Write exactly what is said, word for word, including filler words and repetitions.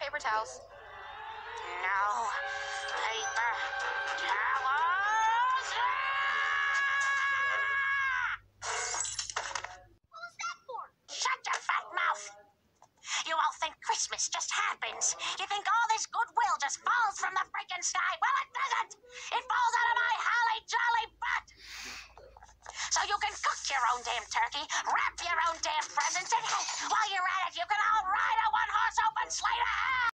paper towels. No paper towels. What was that for? Shut your fat mouth. You all think Christmas just happens. You think all this goodwill just falls from the freaking sky. Well, it doesn't. It falls out of my holly jolly butt. So you can cook your own damn turkey, wrap your own damn presents, and hey, while you're at it, you can all ride a one-horse open sleigh to hell.